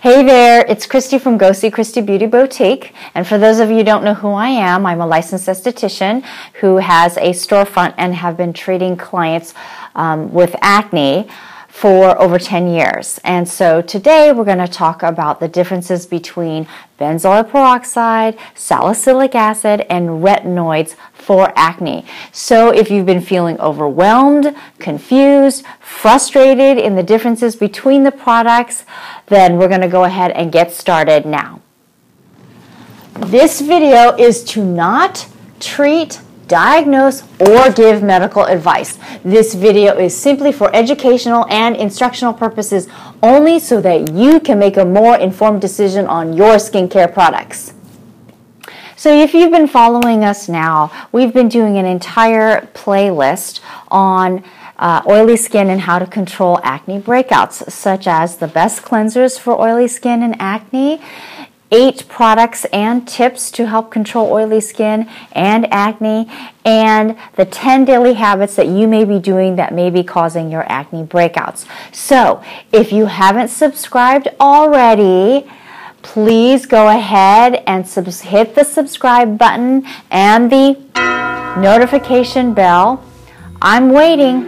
Hey there, it's Christy from Go See Christy Beauty Boutique. And for those of you who don't know who I am, I'm a licensed esthetician who has a storefront and have been treating clients with acne for over 10 years. And so today we're going to talk about the differences between benzoyl peroxide, salicylic acid, and retinoids for acne. So if you've been feeling overwhelmed, confused, frustrated in the differences between the products, then we're going to go ahead and get started now. This video is to not treat, diagnose, or give medical advice. This video is simply for educational and instructional purposes only so that you can make a more informed decision on your skincare products. So if you've been following us now, we've been doing an entire playlist on oily skin and how to control acne breakouts, such as the best cleansers for oily skin and acne, 8 products and tips to help control oily skin and acne, and the 10 daily habits that you may be doing that may be causing your acne breakouts. So if you haven't subscribed already, please go ahead and hit the subscribe button and the notification bell. I'm waiting.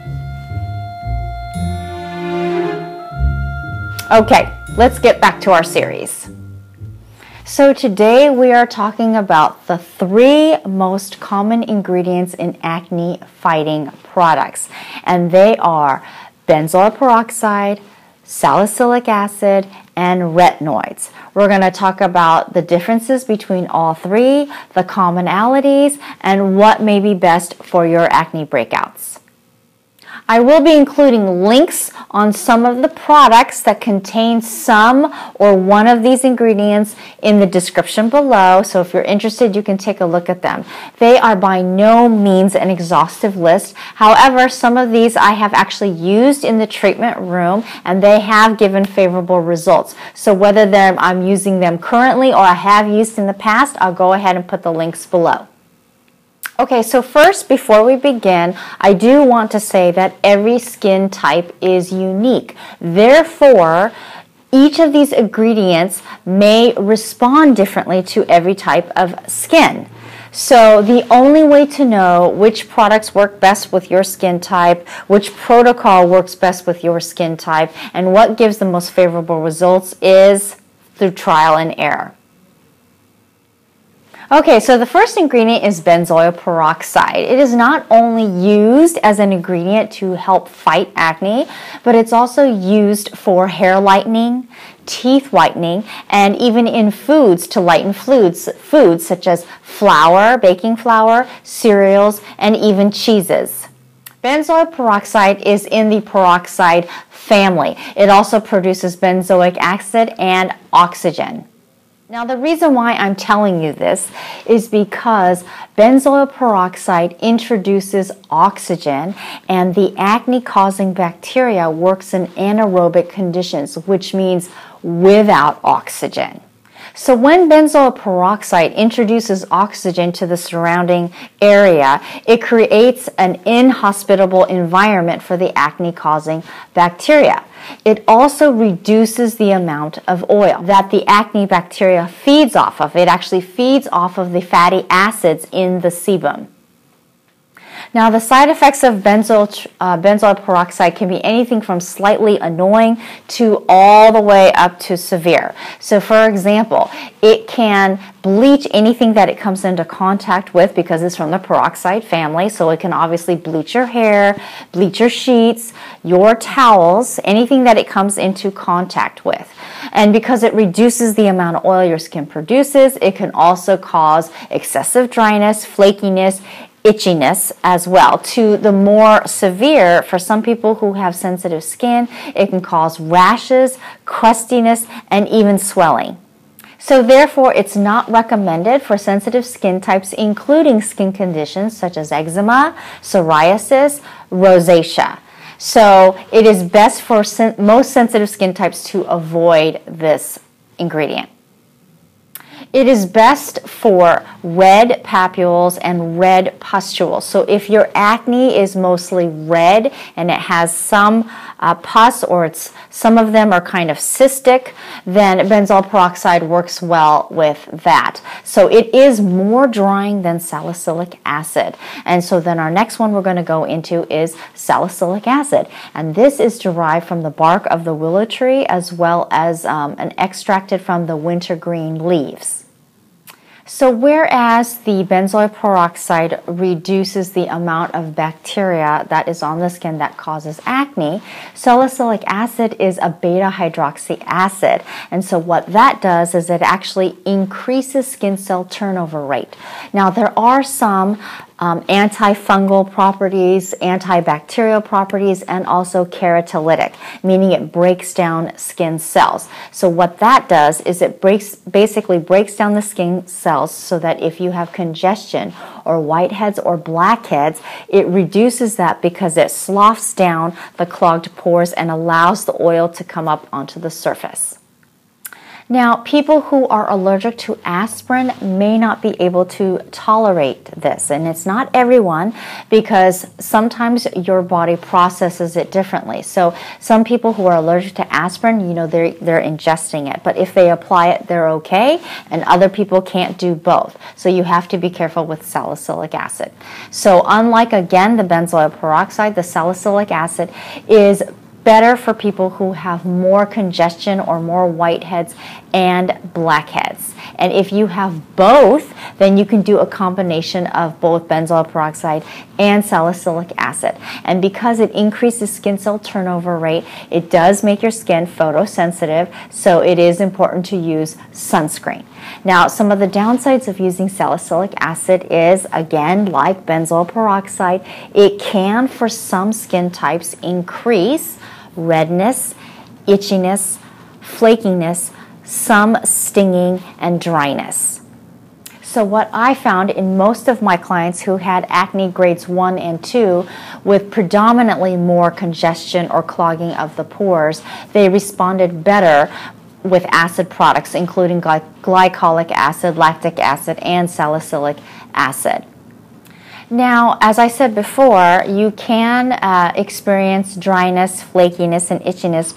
Okay, let's get back to our series. So today we are talking about the 3 most common ingredients in acne fighting products, and they are benzoyl peroxide, salicylic acid, and retinoids. We're going to talk about the differences between all 3, the commonalities, and what may be best for your acne breakouts. I will be including links on some of the products that contain some or one of these ingredients in the description below, so if you're interested, you can take a look at them. They are by no means an exhaustive list. However, some of these I have actually used in the treatment room, and they have given favorable results. So whether I'm using them currently or I have used in the past, I'll go ahead and put the links below. Okay, so first, before we begin, I do want to say that every skin type is unique. Therefore, each of these ingredients may respond differently to every type of skin. So the only way to know which products work best with your skin type, which protocol works best with your skin type, and what gives the most favorable results is through trial and error. Okay, so the first ingredient is benzoyl peroxide. It is not only used as an ingredient to help fight acne, but it's also used for hair lightening, teeth whitening, and even in foods to lighten foods such as flour, baking flour, cereals, and even cheeses. Benzoyl peroxide is in the peroxide family. It also produces benzoic acid and oxygen. Now, the reason why I'm telling you this is because benzoyl peroxide introduces oxygen, and the acne-causing bacteria works in anaerobic conditions, which means without oxygen. So when benzoyl peroxide introduces oxygen to the surrounding area, it creates an inhospitable environment for the acne-causing bacteria. It also reduces the amount of oil that the acne bacteria feeds off of. It actually feeds off of the fatty acids in the sebum. Now, the side effects of benzoyl peroxide can be anything from slightly annoying to all the way up to severe. So, for example, it can bleach anything that it comes into contact with because it's from the peroxide family. So it can obviously bleach your hair, bleach your sheets, your towels, anything that it comes into contact with. And because it reduces the amount of oil your skin produces, it can also cause excessive dryness, flakiness, itchiness as well. To the more severe, for some people who have sensitive skin, it can cause rashes, crustiness, and even swelling. So therefore, it's not recommended for sensitive skin types, including skin conditions such as eczema, psoriasis, rosacea. So it is best for most sensitive skin types to avoid this ingredient. It is best for red papules and red pustules. So if your acne is mostly red and it has some pus, or some of them are kind of cystic, then benzoyl peroxide works well with that. So it is more drying than salicylic acid. And so then our next one we're going to go into is salicylic acid. And this is derived from the bark of the willow tree, as well as an extracted from the wintergreen leaves. So whereas the benzoyl peroxide reduces the amount of bacteria that is on the skin that causes acne, salicylic acid is a beta hydroxy acid. And so what that does is it actually increases skin cell turnover rate. Now there are some antifungal properties, antibacterial properties, and also keratolytic, meaning it breaks down skin cells. So what that does is it basically breaks down the skin cells so that if you have congestion or whiteheads or blackheads, it reduces that because it sloughs down the clogged pores and allows the oil to come up onto the surface. Now, people who are allergic to aspirin may not be able to tolerate this, and it's not everyone, because sometimes your body processes it differently. So some people who are allergic to aspirin, they're ingesting it, but if they apply it, they're okay, and other people can't do both. So you have to be careful with salicylic acid. So unlike, again, the benzoyl peroxide, the salicylic acid is better for people who have more congestion or more whiteheads and blackheads. And if you have both, then you can do a combination of both benzoyl peroxide and salicylic acid. And because it increases skin cell turnover rate, it does make your skin photosensitive, so it is important to use sunscreen. Now, some of the downsides of using salicylic acid is, again, like benzoyl peroxide, it can, for some skin types, increase redness, itchiness, flakiness, some stinging, and dryness. So what I found in most of my clients who had acne grades 1 and 2 with predominantly more congestion or clogging of the pores, they responded better with acid products, including glycolic acid, lactic acid, and salicylic acid. Now, as I said before, you can experience dryness, flakiness, and itchiness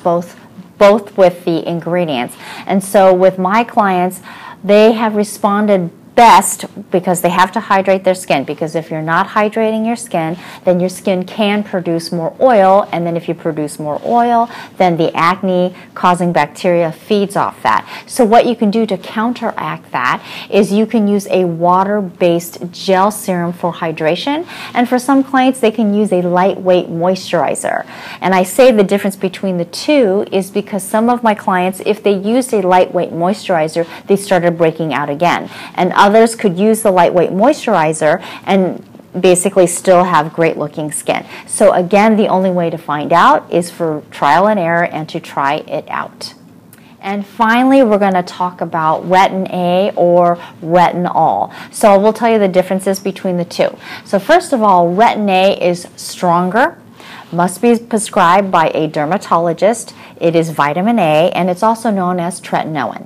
both with the ingredients. And so with my clients, they have responded best because they have to hydrate their skin, because if you're not hydrating your skin, then your skin can produce more oil, and then if you produce more oil, then the acne causing bacteria feeds off that. So what you can do to counteract that is you can use a water-based gel serum for hydration, and for some clients they can use a lightweight moisturizer. And I say the difference between the two is because some of my clients, if they used a lightweight moisturizer, they started breaking out again, and others could use the lightweight moisturizer and basically still have great looking skin. So again, the only way to find out is for trial and error and to try it out. And finally, we're going to talk about Retin A or retinol. So we'll tell you the differences between the two. So first of all, Retin A is stronger, must be prescribed by a dermatologist. It is vitamin A, and it's also known as tretinoin.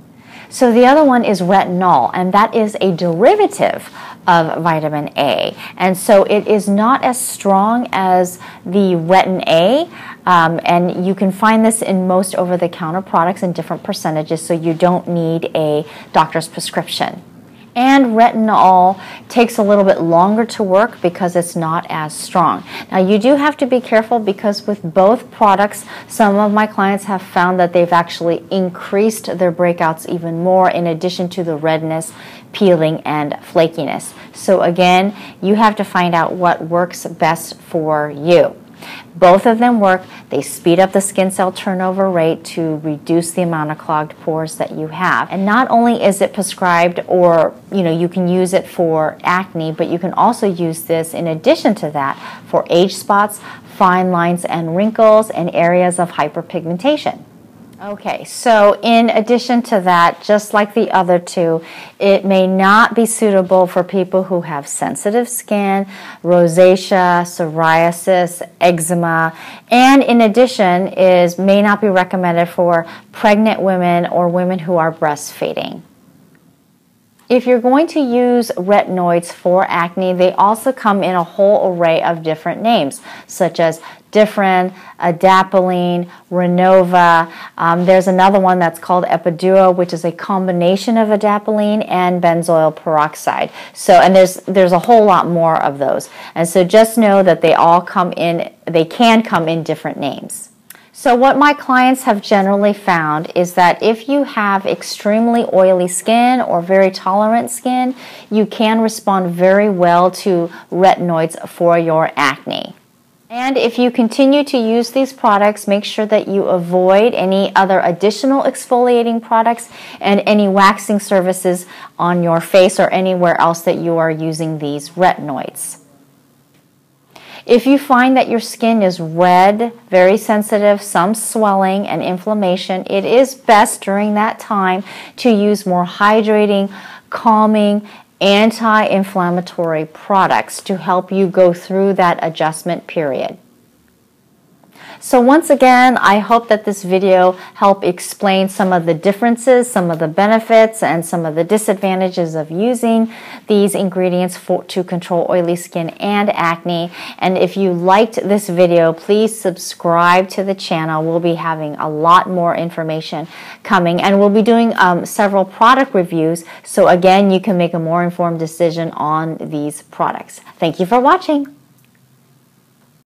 So the other one is retinol, and that is a derivative of vitamin A. And so it is not as strong as the Retin A, and you can find this in most over-the-counter products in different percentages, so you don't need a doctor's prescription. And retinol takes a little bit longer to work because it's not as strong. Now you do have to be careful because with both products, some of my clients have found that they've actually increased their breakouts even more in addition to the redness, peeling, and flakiness. So again, you have to find out what works best for you. Both of them work. They speed up the skin cell turnover rate to reduce the amount of clogged pores that you have. And not only is it prescribed, or you can use it for acne, but you can also use this in addition to that for age spots, fine lines and wrinkles, and areas of hyperpigmentation. Okay, so in addition to that, just like the other two, it may not be suitable for people who have sensitive skin, rosacea, psoriasis, eczema, and in addition may not be recommended for pregnant women or women who are breastfeeding. If you're going to use retinoids for acne, they also come in a whole array of different names, such as Diffrence, Adapalene, Renova. There's another one that's called Epiduo, which is a combination of adapalene and benzoyl peroxide. And there's a whole lot more of those. And so just know that they can come in different names. So what my clients have generally found is that if you have extremely oily skin or very tolerant skin, you can respond very well to retinoids for your acne. And if you continue to use these products, make sure that you avoid any other additional exfoliating products and any waxing services on your face or anywhere else that you are using these retinoids. If you find that your skin is red, very sensitive, some swelling and inflammation, it is best during that time to use more hydrating, calming, anti-inflammatory products to help you go through that adjustment period. So once again, I hope that this video helped explain some of the differences, some of the benefits, and some of the disadvantages of using these ingredients to control oily skin and acne. And if you liked this video, please subscribe to the channel. We'll be having a lot more information coming, and we'll be doing several product reviews. So again, you can make a more informed decision on these products. Thank you for watching.